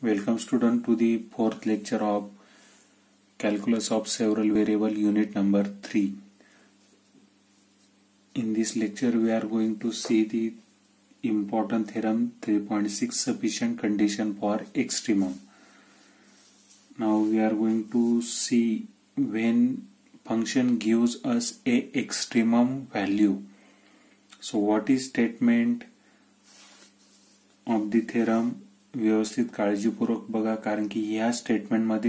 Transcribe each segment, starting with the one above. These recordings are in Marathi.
Welcome student to the fourth lecture of Calculus of Several Variable unit number 3. In this lecture we are going to see the important theorem 3.6 sufficient condition for extremum. Now we are going to see when function gives us a extremum value. So what is statement of the theorem? व्यवस्थित काळजीपूर्वक बघा, कारण की ह्या स्टेटमेंट मध्ये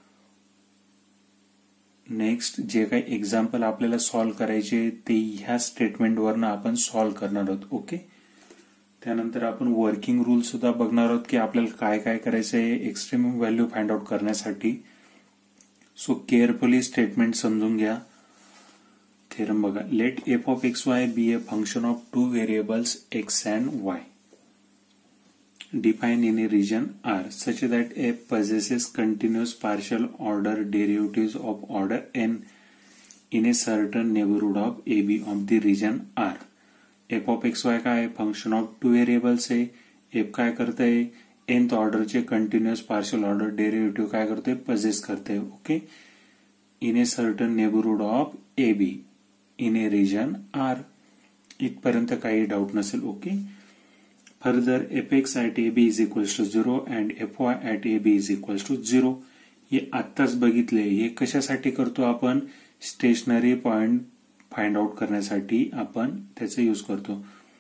नेक्स्ट जे काही एक्झाम्पल आपल्याला सॉल्व्ह करायचे ते ह्या स्टेटमेंट वरनं आपण सॉल्व्ह करणार आहोत. ओके, त्यानंतर आपण वर्किंग रूल सुद्धा बघणार आहोत की आपल्याला काय काय करायचं आहे एक्स्ट्रीमम व्हॅल्यू फाइंड आउट करण्यासाठी. सो केअरफुली स्टेटमेंट समजून घ्या. थेरम बघा. Let f of x y be a function of two variables x and y defined in a region R such that f possesses continuous partial order derivatives of order n in a certain neighborhood of AB of the region R. f of x y काय फंक्शन ऑफ टू व्हेरिएबल्स आहे. f काय करतंय nth ऑर्डरचे कंटिन्युअस पार्शियल ऑर्डर डेरिव्हेटिव्ह काय करतोय पजेस करतोय. Okay, in a certain neighbourhood of AB in a region R. इथपर्यंत काही डाऊट नसेल. Okay, Further, fx at ab is equals to 0 and fy at ab is equals to 0. हे आत्ताच बघितले. हे कशासाठी करतो आपण? स्टेशनरी पॉइंट फाइंड आउट करण्यासाठी आपण त्याचा यूज करतो.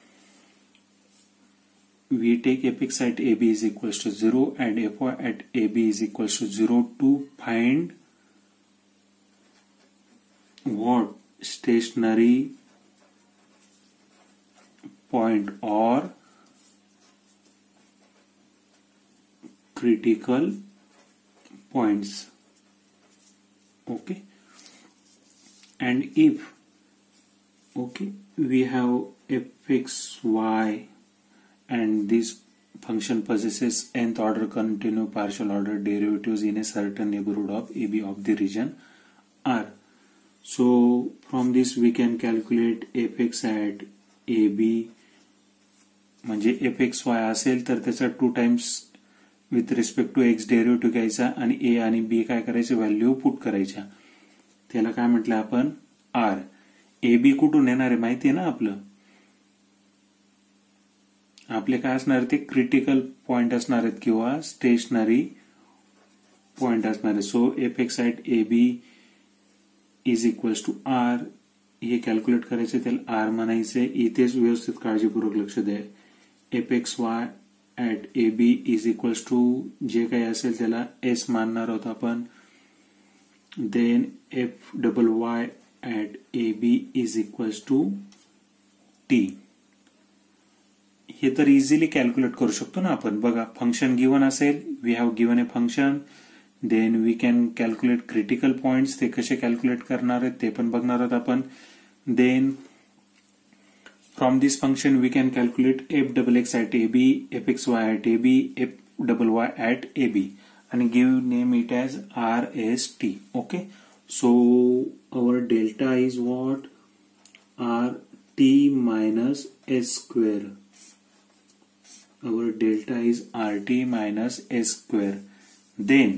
We take fx at ab is equals to 0 and fy at ab is equals to 0 to find what? Stationary point or critical points. Okay, and if we have fx y and this function possesses nth order continuous partial order derivatives in a certain neighborhood of AB of the region R. So from this we can calculate fx at AB. म्हणजे fxy असेल तर त्याचा 2 times with respect to x derivative घ्यायचा आणि ए आणि बी काय करायचे व्हॅल्यू पुट करायच्या. त्याला काय म्हटलं आपण? आर. ए बी कुठून येणार आहे माहिती आहे ना आपलं? आपले काय असणार ते क्रिटिकल पॉइंट असणार आहेत किंवा स्टेशनरी पॉइंट असणार आहे. So f x at A B is equals to r. हे कॅल्क्युलेट करायचे, त्याला आर म्हणायचे. इथेच व्यवस्थित काळजीपूर्वक लक्ष द्या. F x y at A B is equals to जे काही असेल त्याला एस मानणार आहोत आपण. Then f double y at A B is equals to t. हे तर इझिली कॅल्क्युलेट करू शकतो ना आपण. बघा, फंक्शन गिव्हन असेल, we have given a function, then we can calculate critical points. ते कसे कॅल्क्युलेट करणार आहेत ते पण बघणार आहोत आपण. Then from this function we can calculate f double x at ab, fxy at ab, f double y at ab and give name it as RST. Okay, so our delta is what? RT minus s square. Our delta is RT minus s square. Then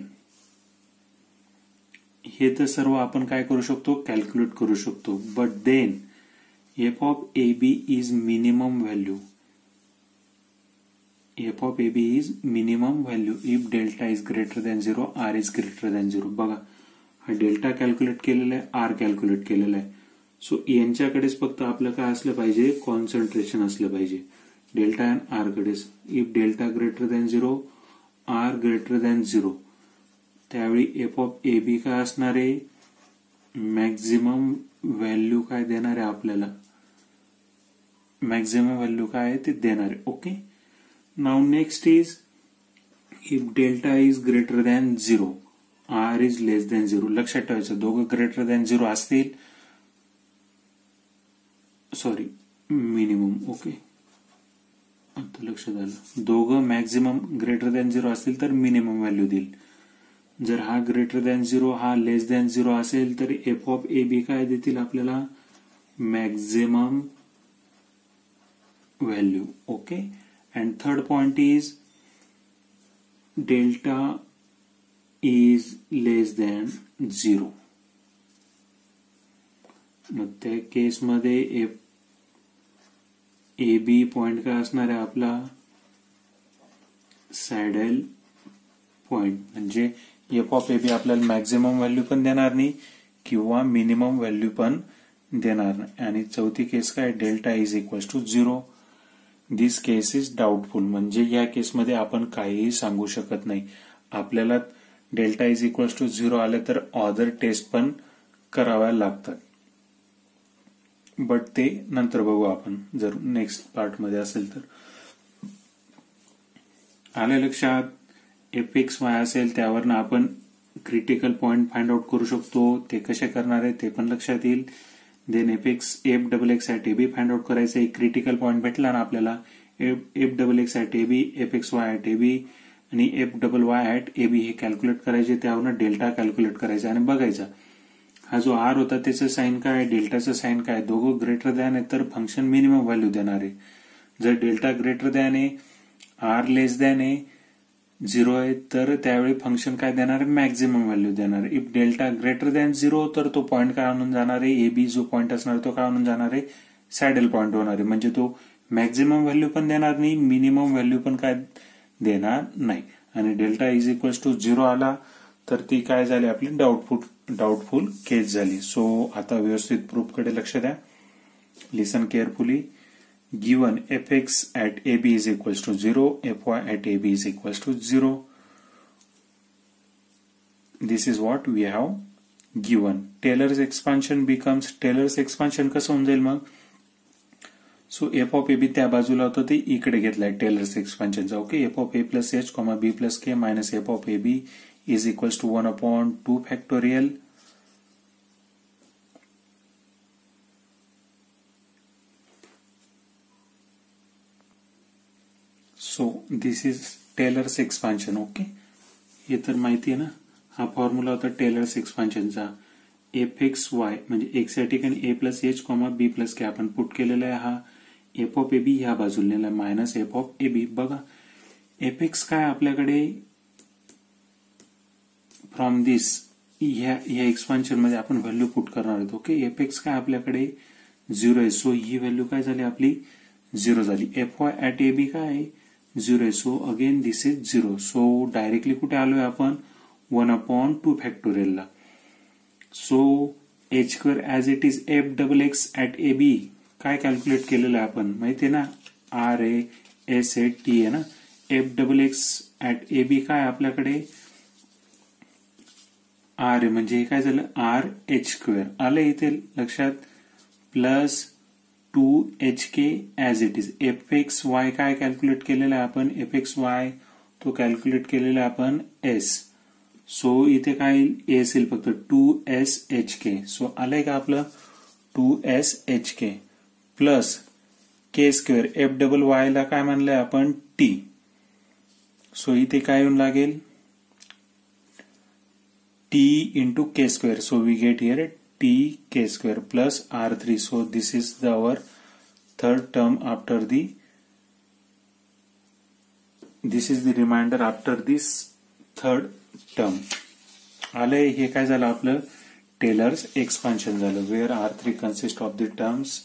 हे तर सर्व आपण काय करू शकतो? कॅल्क्युलेट करू शकतो. But then f of ab is minimum value. f of ab is minimum value if delta is greater than 0, r is greater than 0. बघा, हा डेल्टा कॅल्क्युलेट केलेला आहे, आर कॅल्क्युलेट केलेला आहे. सो यांच्याकडेच फक्त आपलं काय असलं पाहिजे? कॉन्सन्ट्रेशन असलं पाहिजे. डेल्टा अँड आर कडेच. If delta greater than 0, r greater than 0, त्यावेळी एफ ऑफ ए बी काय असणार आहे? मॅक्झिमम व्हॅल्यू काय देणार आहे आपल्याला? मॅक्झिमम व्हॅल्यू काय आहे ते देणार आहे. Okay, now next is if delta is greater than 0, R is less than 0. लक्षात ठेवायचं, दोघं ग्रेटर दॅन 0 असतील, सॉरी मिनिमम. ओके, आता लक्षात आलं. दोघं मॅक्झिमम ग्रेटर दॅन 0 असतील तर मिनिमम व्हॅल्यू देईल. जर हा ग्रेटर दॅन 0 हा लेस दॅन 0 असेल तर एफ ऑफ ए बी काय देतील आपल्याला? Maximum value. Okay, and third point is delta is less than 0. मग त्या केसमध्ये ए बी पॉइंट काय असणार आहे आपला सॅडल पॉइंट. म्हणजे एफ ऑफ ए बी आपल्याला मॅक्झिमम व्हॅल्यू पण देणार नाही किंवा मिनिमम व्हॅल्यू पण देणार नाही. आणि चौथी केस काय delta is equal to 0. This case is doubtful. म्हणजे या केसमध्ये आपण काहीही सांगू शकत नाही. आपल्याला डेल्टा इज इक्वल टू 0 आले तर ऑदर टेस्ट पण कराव्या लागतात. बट ते नंतर बघू आपण जर नेक्स्ट पार्ट मध्ये असेल तर. आले लक्षात. एफ एक्स वाय असेल त्यावरनं आपण क्रिटिकल पॉइंट फाइंड आउट करू शकतो. ते कसे करणार आहे ते पण लक्षात येईल. Then f double x at A b find out करायचं. एक क्रिटिकल पॉइंट भेटला ना आपल्याला f double x at A b, f x y at A b आणि f double y at A B हे कॅल्क्युलेट करायचे. त्यावरनं डेल्टा कॅल्क्युलेट करायचा आणि बघायचा हा जो आर होता त्याचं साईन काय डेल्टाचं साईन काय. दोघं ग्रेटर दॅन आहे तर फंक्शन मिनिमम व्हॅल्यू देणार आहे. जर डेल्टा ग्रेटर दॅन आहे आर लेस दॅन आहे 0 आहे तर त्यावेळी फंक्शन काय देणार आहे मॅक्झिमम व्हॅल्यू देणार आहे. इफ डेल्टा ग्रेटर दॅन 0 तर तो पॉइंट काय आणून जाणार आहे ए बी जो पॉइंट असणार तो काय आणून जाणार आहे सॅडल पॉइंट होणार आहे. म्हणजे तो मॅक्झिमम व्हॅल्यू पण देणार नाही मिनिमम व्हॅल्यू पण काय देणार नाही. आणि डेल्टा इज इक्वल टू 0 आला तर ती काय झाली आपली डाऊटफुल केस झाली. सो आता व्यवस्थित प्रूफकडे लक्ष द्या. Listen carefully. Given f x at A B is equal to 0, f y at A B is equal to 0. This is what we have given. Taylor's expansion becomes. Taylor's expansion कसं होऊन जाईल मग. So f of A b त्या बाजूला होतं ते इकडे घेतलाय टेलर्स एक्सपान्शनचा. Okay. F of A plus H comma B plus K minus F of A b is equals to 1/2 factorial. So this is Taylor's expansion. Okay. हे तर माहिती आहे ना. हा फॉर्म्युला होता टेलर्स एक्सपान्शनचा. एफ एक्स वाय म्हणजे एक्स या ठिकाणी a plus H comma B plus k आपण पुट केलेला आहे. हा एफ ऑफ ए बी ह्या बाजूला नेला minus F of A b. बघा एफ एक्स काय आपल्याकडे फ्रॉम दिस ह्या एक्सपान्शन मध्ये आपण व्हॅल्यू पुट करणार आहोत. ओके. एफ एक्स काय आपल्याकडे 0 आहे. सो ही व्हॅल्यू काय झाली आपली 0 झाली. F y at A b काय 0 आहे. So again this is 0. So directly कुठे आलोय आपण 1/2 फॅक्टोरियलला. So h square as it is f double x at A b काय कॅल्क्युलेट केलेलं आहे आपण माहिती आहे ना. R a s a t आहे ना. F double x at A b काय आपल्याकडे आर आहे. म्हणजे हे काय झालं आर एच स्क्वेअर आलं इथे लक्षात plus 2HK as it is. F x y काय कॅल्क्युलेट केलेलं आहे आपण एफ एक्स वाय तो कॅल्क्युलेट केलेला आहे आपण एस. सो इथे काय एस येईल फक्त 2SHK. सो आलंय का आपलं 2SHK plus k square f double y ला काय म्हणलंय आपण टी. सो इथे काय येऊन लागेल t into k square. So we get here t k square plus r3. So this is our third term after this is the remainder after this third term. आले हे काय झालं आपलं टेलर्स एक्सपान्शन झालं. Where r3 consist of the terms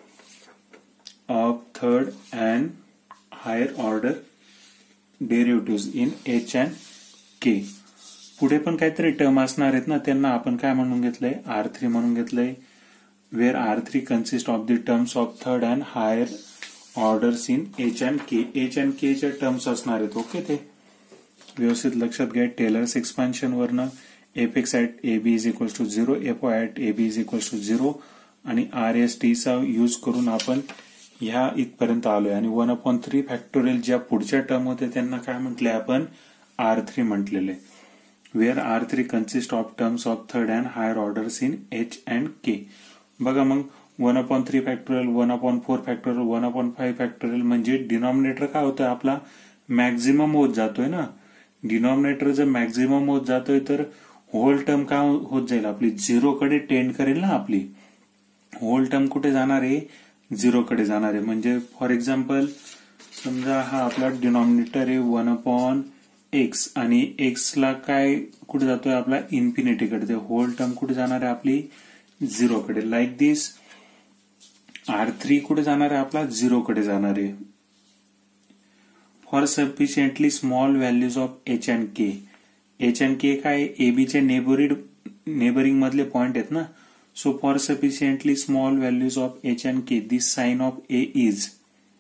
of third and higher order derivatives in h and k. पुढे पण काहीतरी टर्म असणार आहेत ना त्यांना आपण काय म्हणून घेतलंय R3 म्हणून घेतलंय. Where R3 consist of the terms of third and higher orders in h and k. H and k च्या टर्म्स असणार आहेत. ओके. ते व्यवस्थित लक्षात घ्या. टेलर्स एक्सपान्शन वरनं f x at A B is equal to 0, f y at A B is equal to 0 आणि RST चा यूज करून आपण ह्या इथपर्यंत आलोय. आणि 1/3 फॅक्टोरियल ज्या पुढच्या टर्म होते त्यांना काय म्हटलंय आपण R3 म्हटलेलं आहे. Where R3 consist of terms of third and higher orders in h and k. बघा मग 1/3 फॅक्टोरियल 1/4 फॅक्टोरियल 1/5 फॅक्टोरियल म्हणजे डिनॉमिनेटर काय होतोय आपला मॅक्झिमम होत जातोय ना. डिनॉमिनेटर जर मॅक्झिमम होत जातोय तर होल टर्म काय होत जाईल आपली 0 कडे टेंड करेल ना. आपली होल टर्म कुठे जाणार आहे 0 कडे जाणार आहे. म्हणजे फॉर एक्झाम्पल समजा हा आपला डिनॉमिनेटर आहे 1/8 एक्स आणि एक्स ला काय कुठे जातोय आपला इन्फिनिटीकडे, होल टर्म कुठे जाणार आहे आपली 0 कडे. लाईक दिस R3 कुठे जाणार आहे आपला 0 कडे जाणार आहे. For sufficiently small values of H and k. H and k काय एबीचे नेबरिंग मधले पॉइंट आहेत ना. So for sufficiently small values of H and k this sign of A is,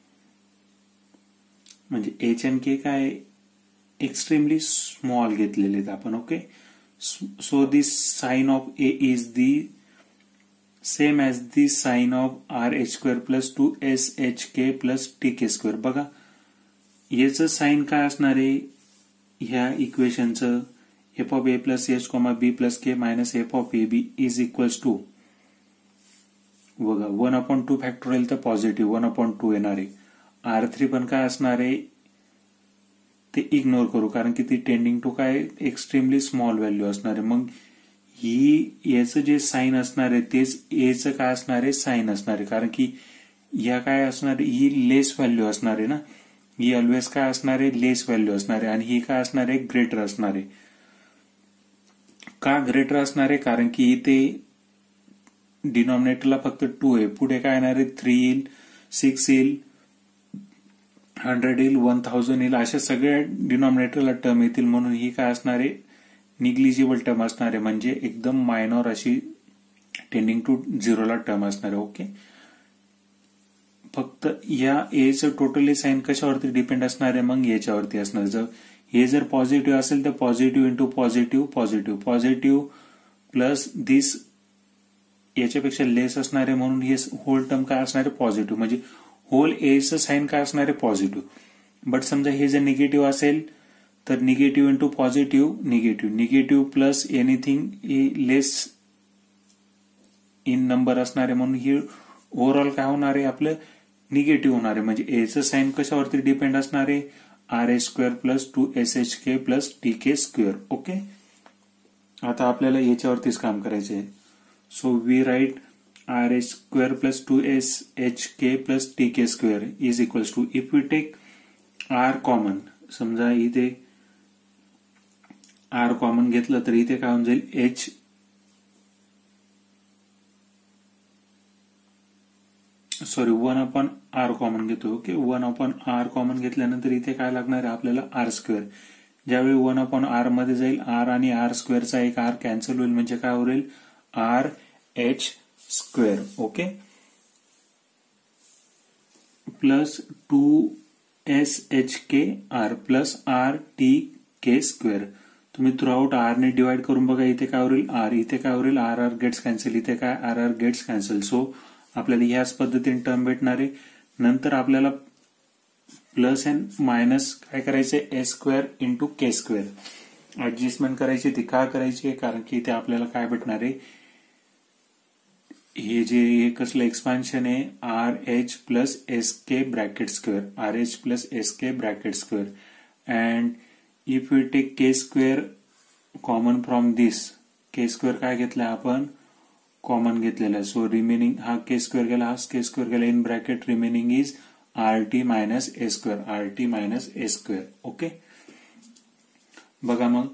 म्हणजे एच अँड के काय एक्स्ट्रीमली स्मॉल घेतलेले आहेत आपण. Okay, so this sign of A is the same as the sign of r h square plus 2SHK plus TK square. बघा याचं साइन काय असणार आहे ह्या इक्वेशनचं, f of A plus H comma B plus K minus F of A B is equals to, बघा 1/2 फॅक्टोरियल तर पॉझिटिव्ह 1/2 येणार आहे. R3 पण काय असणार आहे ते इग्नोर करू, कारण की ती टेंडिंग टू काय एक्स्ट्रीमली स्मॉल व्हॅल्यू असणार आहे. मग ही याचं जे साइन असणार आहे तेच एचं काय असणार आहे साइन असणार आहे, कारण की या काय असणार आहे ही लेस व्हॅल्यू असणार आहे ना. ही ऑलवेज काय असणार आहे लेस व्हॅल्यू असणार आहे आणि ही काय असणार आहे ग्रेटर असणार आहे. का ग्रेटर असणार आहे, कारण की इथे डिनॉमिनेटरला फक्त 2 आहे, पुढे काय येणार आहे 3 येईल, 6 येईल, 100 येईल, 1000 येईल, अशा सगळ्या डिनॉमिनेटरला टर्म येतील. म्हणून ही काय असणार आहे निग्लिजिबल टर्म असणार आहे, म्हणजे एकदम मायनॉर अशी टेंडिंग टू 0 ला टर्म असणार आहे. ओके, फक्त या एचं टोटली साइन कशावरती डिपेंड असणार आहे मग याच्यावरती असणार. हे जर पॉझिटिव्ह असेल तर positive into positive positive positive plus this याच्यापेक्षा लेस असणार आहे, म्हणून हे होल टर्म काय असणार आहे पॉझिटिव्ह, म्हणजे होल एचं साइन काय असणार आहे पॉझिटिव्ह. बट समजा हे जर निगेटिव्ह असेल तर negative into positive negative, negative plus anything less in number असणार आहे, म्हणून ही ओव्हरऑल काय होणार आहे आपलं निगेटिव्ह होणार आहे. म्हणजे एचं साइन कशावरती डिपेंड असणार आहे RH square plus 2SHK plus TK square. Okay, आता आपल्याला याच्यावरतीच काम करायचं आहे. So we write RH square plus 2SHK plus TK square is equals to, if we take R common, समजा इथे R कॉमन घेतलं तर इथे काय होऊन जाईल H सॉरी 1/R कॉमन घेतो. ओके, 1/R कॉमन घेतल्यानंतर इथे काय लागणार आहे आपल्याला R स्क्वेअर. ज्यावेळी 1/R मध्ये जाईल R आणि R स्क्वेअरचा एक R कॅन्सल होईल, म्हणजे काय होईल RH square. Okay, plus 2SHKR plus RTK square. तुम्ही थ्रू आउट R ने डिवाइड करून बघा, इथे काय होईल R, इथे काय होईल RR गेट्स कॅन्सल, इथे काय RR गेट्स कॅन्सल. सो आपल्याला ह्याच पद्धतीने टर्म भेटणार आहे. नंतर आपल्याला प्लस अँड मायनस काय करायचंय S square into K square adjustment करायची. ती का करायची, कारण की इथे आपल्याला काय भेटणार आहे हे जे कसलं एक्सपान्शन आहे RH plus SK bracket square, RH plus SK bracket square. And if you take K square common from this, K square काय घेतलाय आपण कॉमन घेतलेला आहे. सो रिमेनिंग हा K स्क्वेअर गेला, हा K स्क्वेअर गेला, in bracket remaining is RT minus A square, RT minus A square. Okay, बघा मग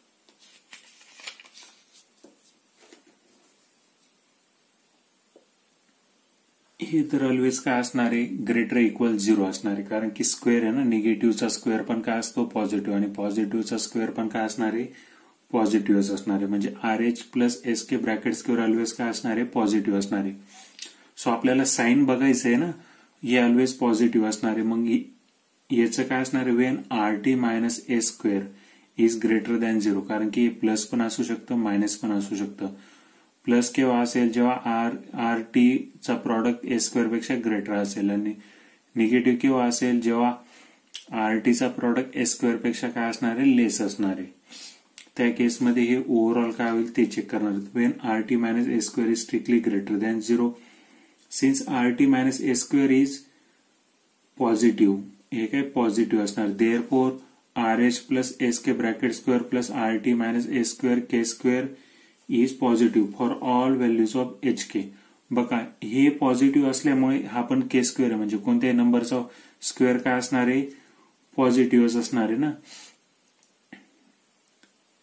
हे तर ऑलवेज काय असणार आहे ग्रेटर इक्वल 0 असणार आहे, कारण की स्क्वेअर आहे ना, निगेटिव्हचा स्क्वेअर पण काय असतो पॉझिटिव्ह आणि पॉझिटिव्हचा स्क्वेअर पण काय असणार आहे पॉझिटिव्ह असणार आहे. म्हणजे RH plus SK bracket square always काय असणार आहे पॉझिटिव्ह असणार आहे. सो आपल्याला साइन बघायचं आहे ना, हे ऑलवेज पॉझिटिव्ह असणार आहे. मग याचं काय असणार आहे when RT minus A square is greater than 0, कारण की प्लस पण असू शकतं मायनस पण असू शकतं. प्लस केव्हा असेल जेव्हा RT चा प्रॉडक्ट A स्क्वेअर पेक्षा ग्रेटर असेल, आणि निगेटिव्ह केव्हा असेल जेव्हा RT चा प्रॉडक्ट A स्क्वेअर पेक्षा काय असणार आहे लेस असणार आहे. त्या केसमध्ये हे ओव्हरऑल काय होईल ते चेक करणार. When RT minus A square is strictly greater than 0, since RT minus A square is positive, हे काय पॉझिटिव्ह असणार. Therefore RH plus SK bracket square plus RT minus A square K square is positive for all values of HK. बघा हे पॉझिटिव्ह असल्यामुळे हा पण K स्क्वेअर आहे, म्हणजे कोणत्याही नंबरचा स्क्वेअर काय असणार आहे पॉझिटिव्हच असणार आहे ना.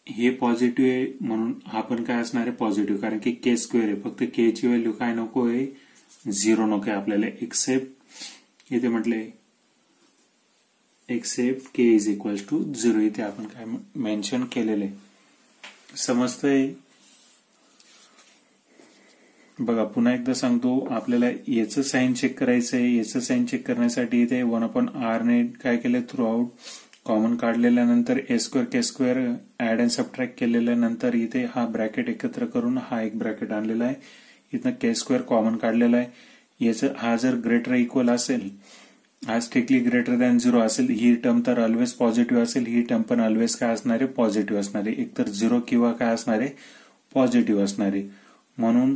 हे पॉझिटिव्ह आहे म्हणून हा पण काय असणार आहे पॉझिटिव्ह, कारण की के स्क्वेअर आहे. फक्त के ची व्हॅल्यू काय नको आहे, 0 नको आहे आपल्याला. एक्सेप्ट इथे म्हटलंय except K is equal to 0, इथे आपण काय मेन्शन केलेलं आहे. समजतंय? बघा पुन्हा एकदा सांगतो, आपल्याला याचं साईन चेक करायचं आहे. याचं साईन चेक करण्यासाठी इथे 1/r ने काय केलं, थ्रू आउट कॉमन काढलेल्यानंतर A square K square add and subtract केलेल्यानंतर इथे हा ब्रॅकेट एकत्र करून हा एक ब्रॅकेट आणलेला आहे. इथं के स्क्वेअर कॉमन काढलेला आहे. याचं हा जर ग्रेटर इक्वल असेल, हा स्ट्रिक्टली ग्रेटर दॅन 0 असेल, ही टर्म तर ऑलवेज पॉझिटिव्ह असेल, ही टर्म पण ऑलवेज काय असणार आहे, पॉझिटिव्ह असणार आहे. एकतर 0 किंवा काय असणार आहे, पॉझिटिव्ह असणार आहे. म्हणून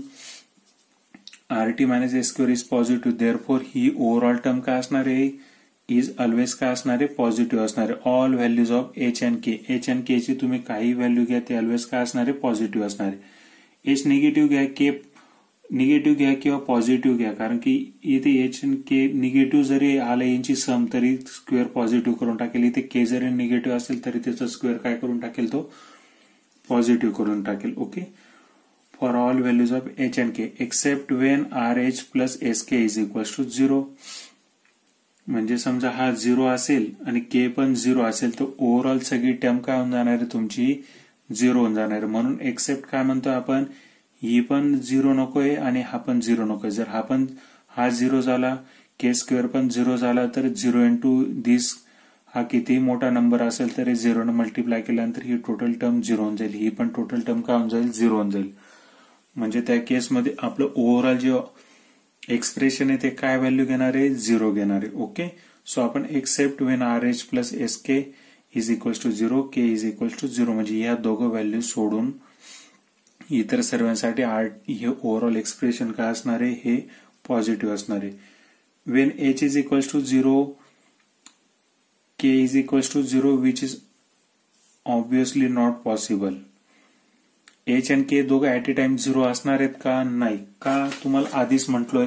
rt minus A square is positive, therefore ही ओव्हरऑल टर्म काय असणार आहे, इज ऑलवेज काय असणार आहे, पॉझिटिव्ह असणार आहे. All values of H and K ची तुम्ही काही व्हॅल्यू घ्या, ते ऑलवेज काय असणार आहे, पॉझिटिव्ह असणार आहे. एच निगेटिव्ह घ्या, के निगेटिव्ह घ्या किंवा पॉझिटिव्ह घ्या, कारण की इथे एच अँड के निगेटिव्ह जरी आलं यांची सम तरी स्क्वेअर पॉझिटिव्ह करून टाकेल. इथे के जरी निगेटिव्ह असेल तरी त्याचा स्क्वेअर काय करून टाकेल, तो पॉझिटिव्ह करून टाकेल. Okay, for all values of H and K except when R H plus S K is equal to 0. म्हणजे समजा हा 0 असेल आणि के पण 0 असेल तर ओव्हरऑल सगळी टर्म काय होऊन जाणार आहे, तुमची 0 होऊन जाणार आहे. म्हणून एक्सेप्ट काय म्हणतो आपण, ही पण 0 नकोय आणि हा पण 0 नकोय. जर हा 0 झाला, के स्क्वेअर पण 0 झाला, तर 0 इंटू दिस हा किती मोठा नंबर असेल तरी 0 ने मल्टिप्लाय केल्यानंतर ही टोटल टर्म 0 होऊन जाईल. ही पण टोटल टर्म काय होऊन जाईल, 0 होऊन जाईल. म्हणजे त्या केसमध्ये आपलं ओव्हरऑल जे एक्सप्रेशन आहे ते काय व्हॅल्यू घेणार आहे, 0 घेणार आहे. ओके, सो आपण except when R H plus S K is equal to 0, K is equal to 0, म्हणजे या दोघं व्हॅल्यू सोडून इतर सर्वांसाठी हे ओव्हरऑल एक्सप्रेशन काय असणार आहे, हे पॉझिटिव्ह असणार आहे. When H is equal to 0, K is equal to 0, which is obviously not possible. H and K दोघं ऍट ए टाइम 0 असणार आहेत का, नाही. का, तुम्हाला आधीच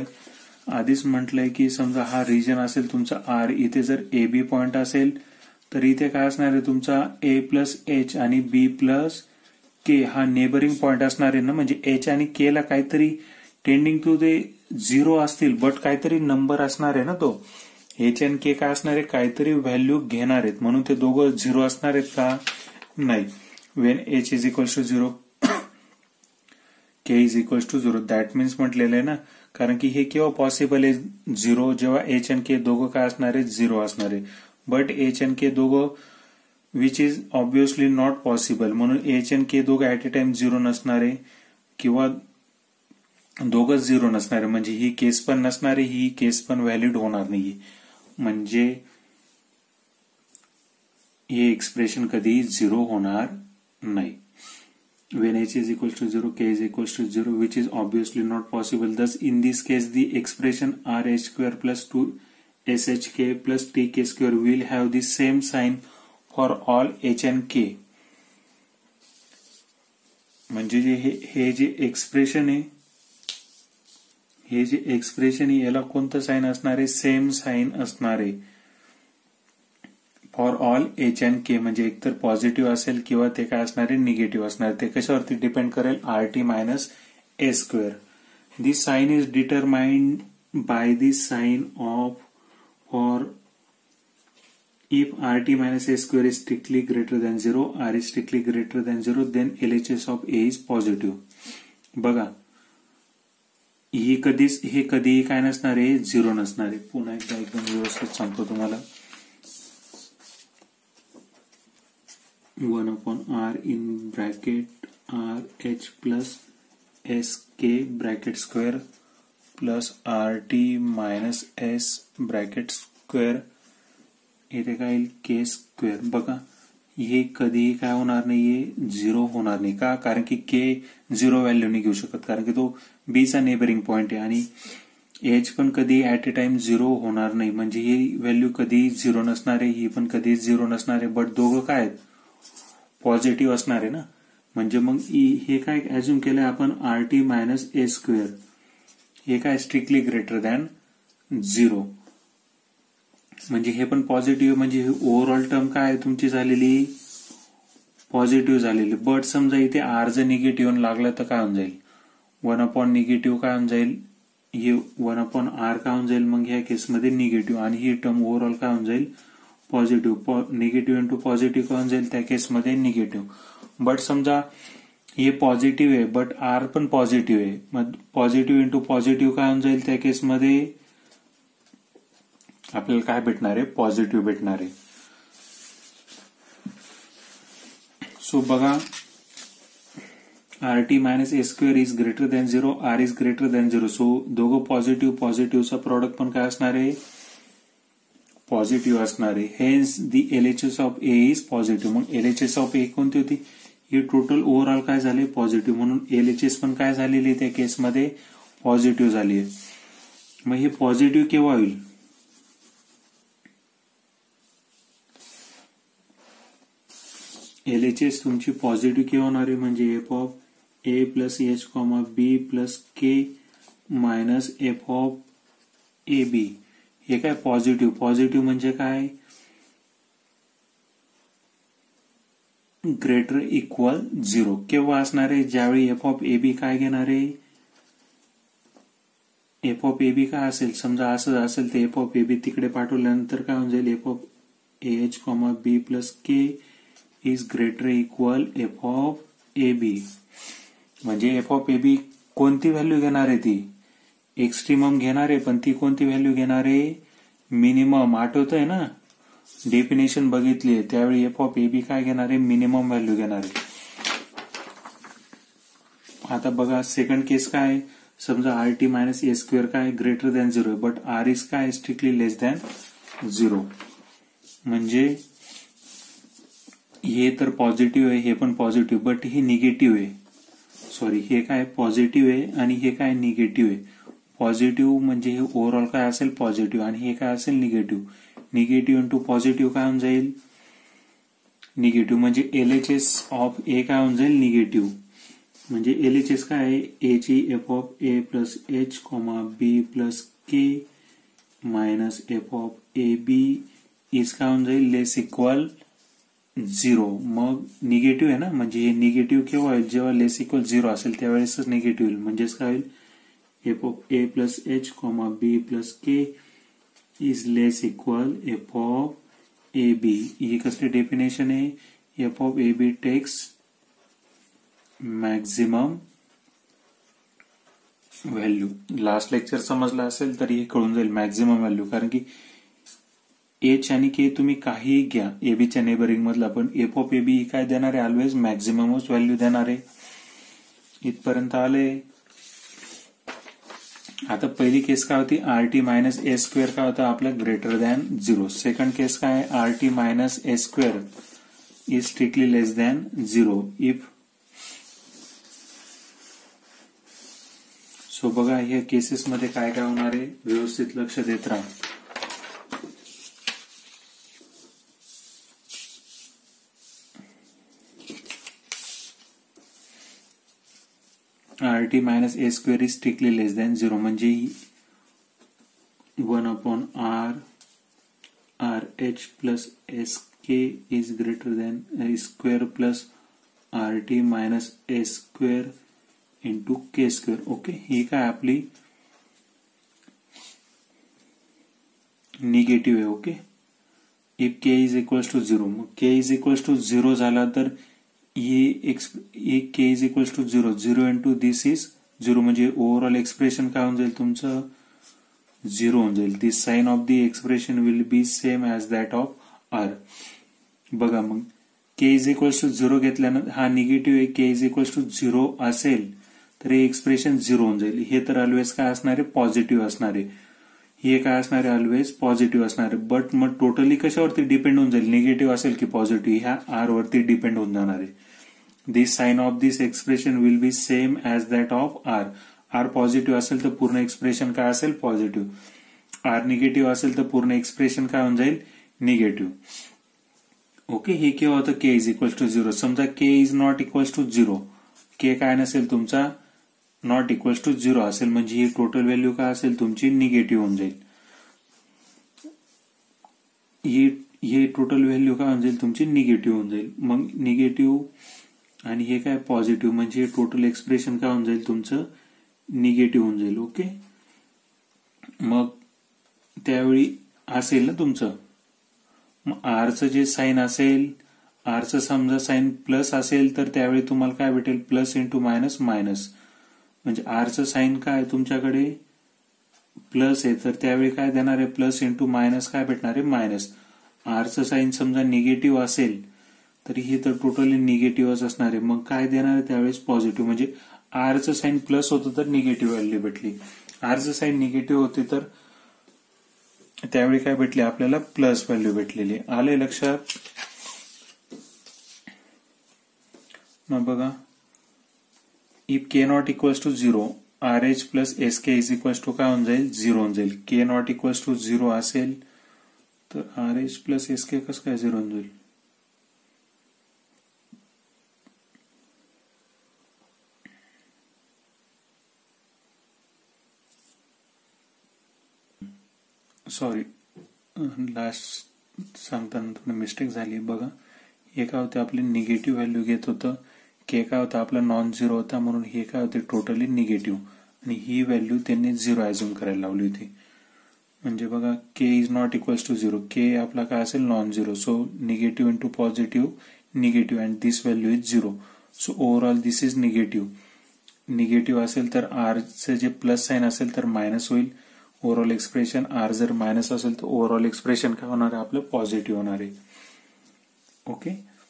म्हटलंय की समजा हा रिजन असेल तुमचा आर, इथे जर ए बी पॉइंट असेल तर इथे काय असणार आहे तुमचा ए प्लस एच आणि बी प्लस के हा नेबरिंग पॉइंट असणार आहे ना. म्हणजे एच आणि के ला काहीतरी टेंडिंग टू ते 0 असतील, बट काहीतरी नंबर असणार आहे ना. तो एच अँड के काय असणार आहे, काहीतरी व्हॅल्यू घेणार आहेत, म्हणून ते दोघं 0 असणार आहेत का, नाही. When H is equal to 0, K is equal to 0, that means म्हटलेलं आहे ना, कारण की हे केव्हा पॉसिबल आहे 0, जेव्हा एच अँड के दोघं काय असणार आहे, 0 असणार आहे. बट एच अँड के दोघं which is obviously not possible, म्हणून एच अँड के दोघं ऍट ए टाइम 0 नसणार आहे किंवा दोघंच 0 नसणार आहे. म्हणजे ही केस पण नसणार आहे, ही केस पण व्हॅलिड होणार नाहीये. म्हणजे हे एक्सप्रेशन कधी 0 होणार नाही. When h is equal to 0, k is equal to 0, which is obviously not possible. Thus, in this case, the expression rh square plus 2shk plus tk square will have the same sign for all h and k. म्हणजे हे जे एक्सप्रेशन आहे, याला कोणतं साइन असणार आहे, सेम साइन असणार आहे for all H and K. म्हणजे एकतर पॉझिटिव्ह असेल किंवा ते काय असणार आहे, निगेटिव्ह असणार. ते कशावरती डिपेंड करेल, R T minus A square. This sign is determined by the sign of for if R T minus A square is strictly greater than 0, R is strictly greater than 0, then LHS of A is positive. बघा हे कधीही काय नसणार आहे, 0 नसणार आहे. पुन्हा एकदा एकदम व्यवस्थित सांगतो तुम्हाला. 1/r in bracket rh plus sk bracket square plus rt minus s bracket square, इथे काय येईल, के स्क्वेअर. बघा हे कधीही काय होणार नाहीये, 0 होणार नाही. का, कारण की के 0 व्हॅल्यू नाही घेऊ शकत, कारण की तो बी चा नेबरिंग पॉइंट आहे. आणि एच पण कधी ऍट ए टाइम 0 होणार नाही, म्हणजे ही व्हॅल्यू कधी 0 नसणार आहे, ही पण कधी 0 नसणार आहे. बट दोघं काय आहेत, पॉझिटिव्ह असणार आहे ना. म्हणजे मग हे काय ऍझ्युम केलंय आपण, R T minus A square हे काय स्ट्रिक्टली ग्रेटर दॅन 0. म्हणजे हे पण पॉझिटिव्ह, म्हणजे ओव्हरऑल टर्म काय तुमची झालेली पॉझिटिव्ह झालेली. बट समजा इथे आर जर निगेटिव्ह लागला तर काय होऊन जाईल, 1 निगेटिव्ह काय होऊन जाईल, हे 1/r काय होऊन जाईल मग ह्या केसमध्ये निगेटिव्ह, आणि ही टर्म ओव्हरऑल काय होऊन जाईल पॉझिटिव्ह. निगेटिव्ह इंटू पॉझिटिव्ह काय होऊन जाईल त्या केसमध्ये निगेटिव्ह. बट समजा हे पॉझिटिव्ह आहे बट आर पण पॉझिटिव्ह आहे, मग पॉझिटिव्ह इंटू पॉझिटिव्ह काय होऊन जाईल त्या केसमध्ये आपल्याला काय भेटणार आहे, पॉझिटिव्ह भेटणार आहे. सो बघा RT minus A square is greater than 0, R is greater than 0. So दोघं पॉझिटिव्ह, पॉझिटिव्हचा प्रॉडक्ट पण काय असणार आहे, पॉझिटिव्ह असणार आहे. Hence the LHS of A is positive. मग LHS ऑफ ए कोणती होती, ही टोटल ओव्हरऑल काय झाले पॉझिटिव्ह, म्हणून LHS पण काय झालेली आहे त्या केसमध्ये पॉझिटिव्ह झाली आहे. मग हे पॉझिटिव्ह केव्हा होईल, LHS तुमची पॉझिटिव्ह केव्हा होणार आहे, म्हणजे F of A plus H comma B plus K minus F of A B. हे काय पॉझिटिव्ह, पॉझिटिव्ह म्हणजे काय, ग्रेटर इक्वल 0. केव्हा असणार आहे, ज्यावेळी एफ ऑफ ए बी काय घेणार आहे, एफ ऑफ ए बी काय असेल, समजा असं असेल तर एफ ऑफ ए बी तिकडे पाठवल्यानंतर काय होऊन जाईल, F of A H comma B plus K is greater equal F of A B. म्हणजे एफ ऑफ ए बी कोणती व्हॅल्यू घेणार आहे, ती एक्स्ट्रीमम घेणार आहे, पण ती कोणती व्हॅल्यू घेणार आहे, मिनिमम. आठवतंय ना, डेफिनेशन बघितली, त्यावेळी एफ ऑफ ए बी काय घेणार आहे, मिनिमम व्हॅल्यू घेणार आहे. आता बघा सेकंड केस काय, समजा RT मायनस ए स्क्वेअर काय greater than 0, but R is काय स्ट्रिक्टली लेस दॅन 0. म्हणजे हे तर पॉझिटिव्ह आहे, हे पण पॉझिटिव्ह, बट हे निगेटिव्ह आहे. सॉरी, हे काय पॉझिटिव्ह आहे आणि हे काय निगेटिव्ह आहे. पॉझिटिव्ह म्हणजे हे ओव्हरऑल काय असेल पॉझिटिव्ह, आणि हे काय असेल निगेटिव्ह. निगेटिव्ह इंटू पॉझिटिव्ह काय होऊन जाईल, निगेटिव्ह. म्हणजे LHS ऑफ ए काय होऊन जाईल, निगेटिव्ह. म्हणजे LHS काय आहे, ए ची F of A plus H comma B plus K minus F of A B is काय होऊन जाईल, लेस इक्वल 0. मग निगेटिव्ह आहे ना, म्हणजे हे निगेटिव्ह केव्हा होईल, जेव्हा लेस इक्वल 0 असेल त्यावेळेसच निगेटिव्ह होईल. म्हणजेच काय होईल, F of A plus H comma B plus K is less equal F of A B. ही कसली डेफिनेशन आहे, F of A B takes maximum value. Last lecture समजला असेल तर हे कळून जाईल मॅक्झिमम व्हॅल्यू, कारण की एच आणि के तुम्ही काही घ्या एबीच्या नेबरिंग मधला, पण एफ ऑफ ए बी काय देणार आहे, ऑलवेज मॅक्झिममच व्हॅल्यू देणार आहे. इथपर्यंत आले. आता पहिली केस काय होती, RT मायनस ए स्क्वेअर काय होता आपला, ग्रेटर दॅन 0. सेकंड केस काय आहे, RT minus A square is strictly less than 0 if. So बघा ह्या केसेस मध्ये काय काय होणार आहे, व्यवस्थित लक्ष देत राहा. RT minus A square is strictly less than 0, म्हणजे 1/r RH plus SK is greater than square plus RT minus A square into K square. Okay, ही काय आपली निगेटिव्ह आहे. Okay, if K is equals to 0, मग के इज इक्वल्स टू 0 झाला तर ये K is equals to 0, 0 into this is 0, म्हणजे ओव्हरऑल एक्सप्रेशन काय होऊन जाईल तुमचं 0 होऊन जाईल. This sign of the expression will be same as that of R. बघा मग के इज इक्वल्स टू 0 घेतल्यानंतर हा निगेटिव्ह आहे, के इज इक्वल्स टू 0 असेल तर हे एक्सप्रेशन 0 होऊन जाईल. हे तर ऑलवेज काय असणार आहे, पॉझिटिव्ह असणार आहे. हे काय असणार आहे, ऑलवेज पॉझिटिव्ह असणार आहे. बट मग टोटली कशावरती डिपेंड होऊन जाईल, निगेटिव्ह असेल की पॉझिटिव्ह, ह्या आर वरती डिपेंड होऊन जाणार आहे. This sign of this expression will be same as that of R. R positive असेल तर पूर्ण एक्सप्रेशन काय असेल, पॉझिटिव्ह. आर निगेटिव्ह असेल तर पूर्ण एक्सप्रेशन काय होऊन जाईल, निगेटिव्ह. ओके, हे केव्हा होतं, के इज इक्वल टू 0. समजा K is not equal to 0, K काय नसेल तुमचा नॉट इक्वल टू 0 असेल, म्हणजे ही टोटल व्हॅल्यू काय असेल तुमची निगेटिव्ह होऊन जाईल. हे टोटल व्हॅल्यू काय होऊन जाईल तुमची निगेटिव्ह होऊन जाईल. मग निगेटिव्ह आणि हे काय पॉझिटिव्ह, म्हणजे टोटल एक्सप्रेशन काय होऊन जाईल तुमचं निगेटिव्ह होऊन जाईल. ओके. मग त्यावेळी असेल ना तुमचं, मग आरचं जे साईन असेल, आरचं समजा साईन प्लस असेल तर त्यावेळी तुम्हाला काय भेटेल, प्लस इंटू मायनस मायनस. म्हणजे आरचं साईन काय तुमच्याकडे प्लस आहे, तर त्यावेळी काय देणार आहे, प्लस इंटू मायनस काय भेटणार आहे, मायनस. आरचं साईन समजा निगेटिव्ह असेल तर ही तर टोटली निगेटिव्हच असणार आहे. मग काय देणार आहे त्यावेळेस पॉझिटिव्ह. म्हणजे आरचं साईन प्लस होतं तर निगेटिव्ह व्हॅल्यू भेटली, आरचं साईन निगेटिव्ह होते तर त्यावेळी काय भेटले आपल्याला, प्लस व्हॅल्यू भेटलेली. आले लक्षात. मग बघा, if K not equals to 0 R H plus S K is equals to काय होऊन जाईल, 0 होऊन जाईल. के नॉट इक्वल्स टू 0 असेल तर R H plus S K कसं काय 0 होऊन जाईल. सॉरी, लास्ट सांगताना थोडी मिस्टेक झाली. बघा, हे काय होतं आपले निगेटिव्ह व्हॅल्यू घेत होतं, के काय होता आपला नॉन झिरो होता, म्हणून हे काय होते टोटली निगेटिव्ह, आणि ही व्हॅल्यू त्यांनी 0 ऍझ्युम करायला लावली होती. म्हणजे बघा, K is not equals to 0, K आपला काय असेल non zero, so negative into positive negative, and this value is 0. So overall this is negative. Negative असेल तर आरचं जे प्लस साईन असेल तर मायनस होईल. ओव्हरऑल एक्सप्रेशन आर जर मायनस असेल तर ओव्हरऑल एक्सप्रेशन काय होणार आहे आपलं, पॉझिटिव्ह होणार आहे. ओके.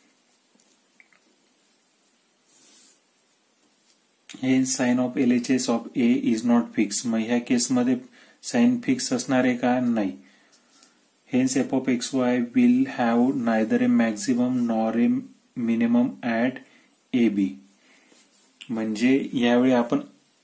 हे sign of LHS of A is not fix. मग ह्या केसमध्ये साइन फिक्स असणार आहे का, नाही. Hence F of x Y will have neither a maximum nor a minimum at A B. म्हणजे यावेळी आपण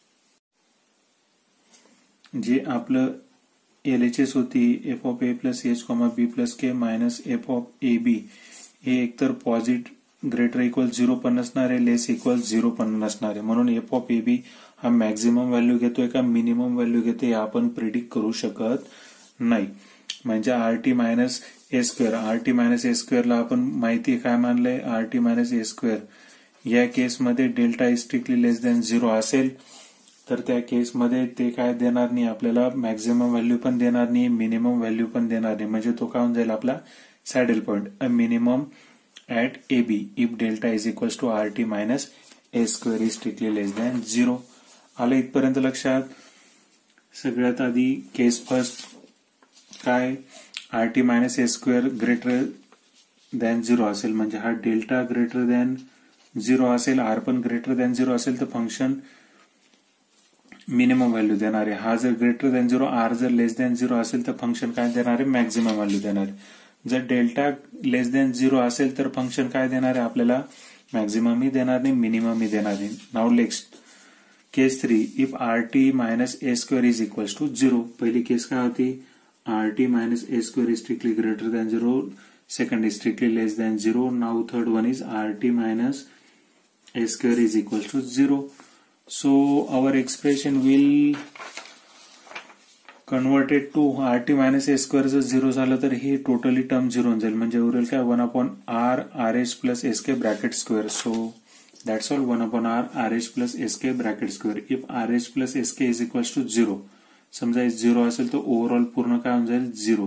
जे आपलं LHS होती F of A plus H comma B plus K minus F of A B, हे एकतर पॉझिटिव्ह ग्रेटर इक्वल 0 पण नसणार आहे, लेस इक्वल 0 पण नसणार आहे. म्हणून एफ ऑफ ए बी हा मॅक्झिमम व्हॅल्यू घेतोय का मिनिमम व्हॅल्यू घेतोय आपण प्रिडिक्ट करू शकत नाही. म्हणजे R T minus A square, R T minus A स्क्वेअरला आपण माहिती काय मानलंय, आरटी मायनस ए स्क्वेअर. या केसमध्ये delta is strictly less than 0 असेल तर त्या केसमध्ये ते काय देणार नाही आपल्याला, मॅक्झिमम व्हॅल्यू पण देणार नाही, मिनिमम व्हॅल्यू पण देणार नाही. म्हणजे तो काय होऊन जाईल आपला saddle point, a minimum at A B if delta is equals to R T minus A square is strictly less than 0. आलं इथपर्यंत लक्षात. सगळ्यात आधी केस फर्स्ट काय, R T minus A square greater than 0 असेल, म्हणजे हा डेल्टा ग्रेटर दॅन 0 असेल, आर पण ग्रेटर दॅन 0 असेल तर फंक्शन मिनिमम व्हॅल्यू देणार आहे. हा जर ग्रेटर दॅन 0, आर जर लेस दॅन 0 असेल तर फंक्शन काय देणार आहे, मॅक्झिमम व्हॅल्यू देणार आहे. जर डेल्टा लेस दॅन 0 असेल तर फंक्शन काय देणार आहे आपल्याला, मॅक्झिममही देणार नाही, मिनिममही देणार नाही. Now next case 3, if R T minus A square is equals to 0. पहिली केस काय होती, R T minus A square is strictly greater than 0, second is strictly less than 0. Now third one is R T minus A square is equals to 0. So our expression will converted to RT minus A square जर 0 झालं तर हे टोटली टर्म 0 होऊन जाईल. म्हणजे उरेल काय 1/r RH plus SK bracket square. So that's all, 1/r RH plus SK bracket square. If RH plus SK is equals to 0, समजा 0 असेल तर ओव्हरऑल पूर्ण काय होऊन जाईल 0.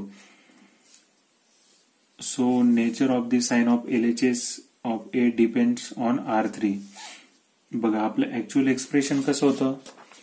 So nature of the sign of LHS of A depends on R3. बघा आपलं ऍक्च्युअल एक्सप्रेशन कसं होतं,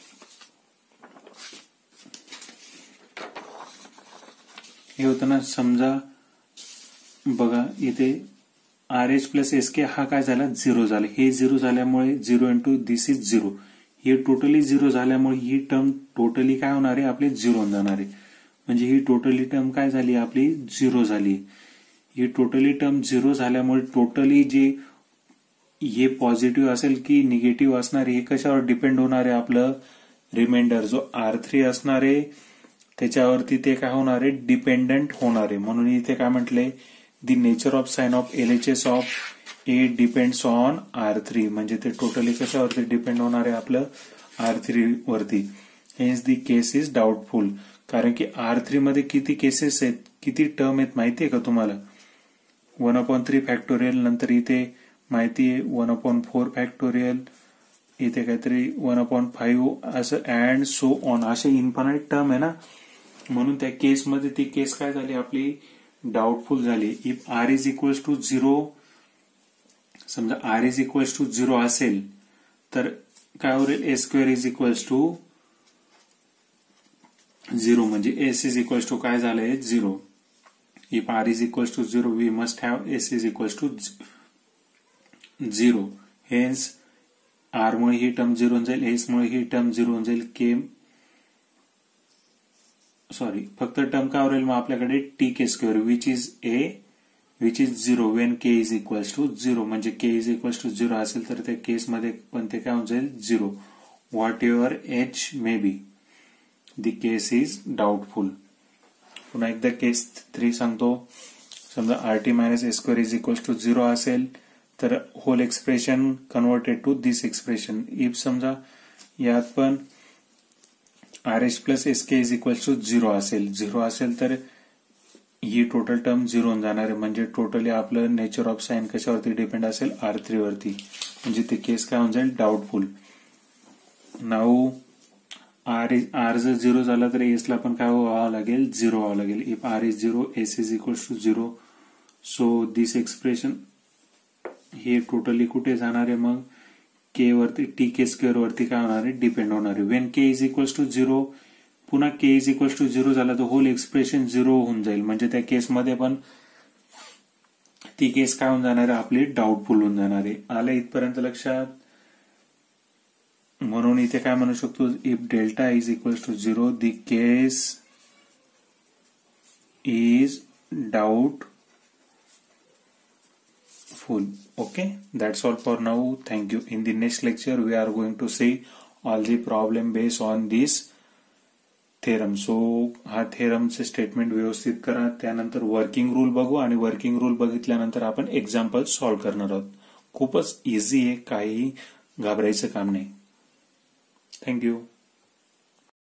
हे होतं ना, समजा बघा इथे R H plus S K हा काय झाला 0 झाला. हे 0 झाल्यामुळे 0 इंटू दिस इज 0, हे टोटली 0 झाल्यामुळे ही टर्म टोटली काय होणार आहे आपली 0 होऊन जाणार आहे. म्हणजे ही टोटली टर्म काय झाली आपली 0 झाली. ही टोटली टर्म 0 झाल्यामुळे टोटली जे हे पॉझिटिव्ह असेल की निगेटिव्ह असणार आहे हे कशावर डिपेंड होणार आहे, आपलं रिमाइंडर जो R3 असणार आहे त्याच्यावरती ते काय होणार आहे डिपेंडंट होणार आहे. म्हणून इथे काय म्हटले, the nature of sign of LHS of A depends on R3. म्हणजे ते टोटली कशावरती डिपेंड होणार आहे आपलं R3 वरती. Hence the case is doubtful. कारण की R3 मध्ये किती केसेस आहेत, किती टर्म आहेत माहितीये का तुम्हाला, 1/3 फॅक्टोरियल, नंतर इथे माहिती आहे 1/4 फॅक्टोरियल, इथे काहीतरी 1/5 असं अँड सो ऑन, असे इन्फानाइट टर्म आहे ना. म्हणून त्या केसमध्ये ती केस काय झाली आपली, डाऊटफुल झाली. If R is equals to 0, समजा आर इज इक्वल्स टू 0 असेल तर काय होईल, A square is equals to 0, म्हणजे एस इज इक्वल्स टू काय झालंय 0. If R is equals to 0 we must have S is equals to 0. Hence R मुळे ही टर्म 0 होऊन जाईल, एस मुळे ही टर्म 0 होऊन जाईल, के सॉरी फक्त टर्म काय होईल मग आपल्याकडे T K square which is 0 when K is equals to 0, म्हणजे के इज इक्वल्स टू 0 असेल तर त्या केसमध्ये पण ते काय होऊन जाईल 0. Whatever H may be, the case is doubtful. पुन्हा एकदा केस 3 सांगतो. समजा R T minus A square is equals to 0 असेल तर whole expression converted to this expression. If समजा यात पण R H plus S K is equals to 0 असेल तर ही टोटल टर्म 0 होऊन जाणार आहे, म्हणजे टोटली आपलं नेचर ऑफ साइन कशावरती डिपेंड असेल, R3 वरती, म्हणजे ते केस काय होऊन जाईल डाऊटफुल. नाऊ आर जर 0 झाला तर एसला पण काय व्हावं लागेल 0 व्हावं लागेल. If R is 0 S is equals to 0, so this expression हे टोटली कुठे जाणार आहे मग के वरती, टी के स्क्वेअर वरती काय होणार आहे डिपेंड होणार आहे. When K is equals to 0 पुन्हा के इज इक्वल्स टू 0 झाला तर होल एक्सप्रेशन 0 होऊन जाईल, म्हणजे त्या केसमध्ये पण ती केस काय होऊन जाणार आहे आपली डाऊटफुल होऊन जाणार आहे. आलं इथपर्यंत लक्षात. म्हणून इथे काय म्हणू शकतो, if delta is equals to 0 the case is doubtful. Okay, that's all for now. Thank you. In the next lecture we are going to see all the problem based on this theorem. So हा थेरमचे स्टेटमेंट व्यवस्थित करा, त्यानंतर वर्किंग रूल बघू आणि वर्किंग रूल बघितल्यानंतर आपण एक्झाम्पल सॉल्व्ह करणार आहोत. खूपच इझी आहे, काही घाबरायचं काम नाही. थँक्यू.